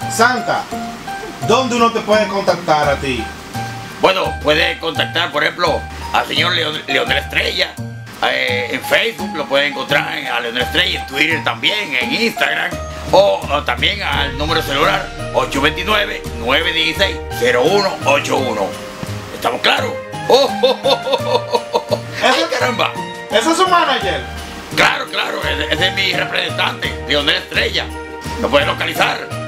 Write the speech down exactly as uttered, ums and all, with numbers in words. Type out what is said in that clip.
Santa, ¿dónde uno te puede contactar a ti? Bueno, puede contactar, por ejemplo, al señor Leon, Leonel Estrella. Eh, en Facebook lo pueden encontrar a Leonel Estrella, en Twitter también, en Instagram. O, o también al número celular ocho dos nueve, nueve uno seis, cero uno ocho uno. ¿Estamos claros? ¡Oh, oh, oh, oh, oh, oh! ¡Ay, caramba! ¿Ese es su manager? Claro, claro, ese, ese es mi representante, Leonel Estrella. Lo pueden localizar.